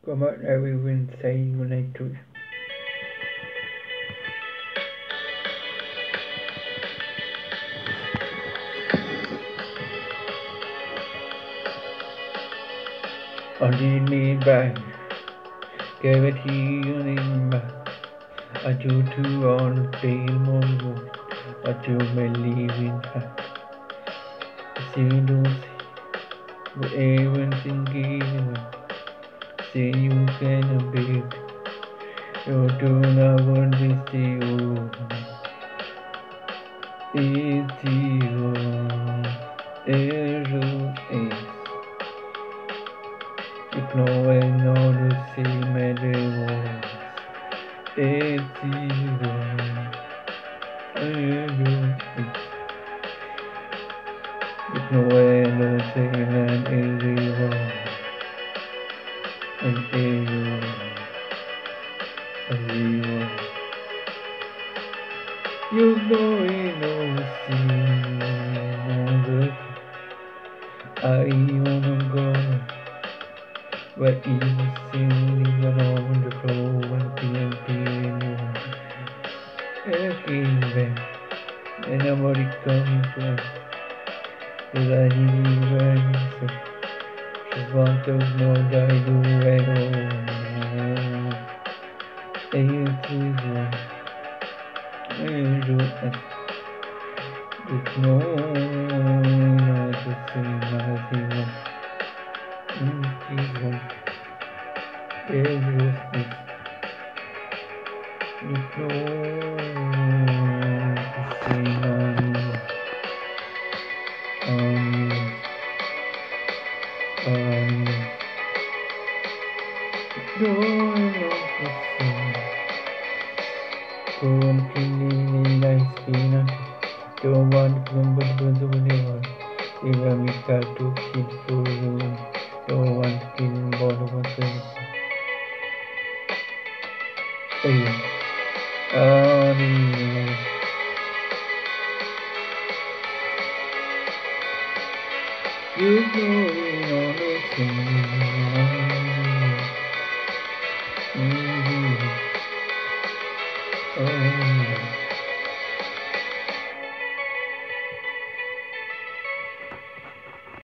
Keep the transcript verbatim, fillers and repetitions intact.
Come on, everyone say unite to Only by cavity in my a two two on tail mongo a two may live in her. See those even thinking say you can be you do not want to see you. It's you. It's if no one knows to see me, they won't. It's you. If no one knows to see me, it's you. And you. And you. You know it knows see me. I wanna go. But you sing around the floor and P and Again, and nobody coming from the universe. She wants to know that you at all. It is one. I do it. With no one to see my hero. It is one. There is this. With no one to see my hero. On you. On you. No one to see. Go on killing like spinach. Don't want to remember the whatever. Even we got to keep going. Don't want to kill bottom of the.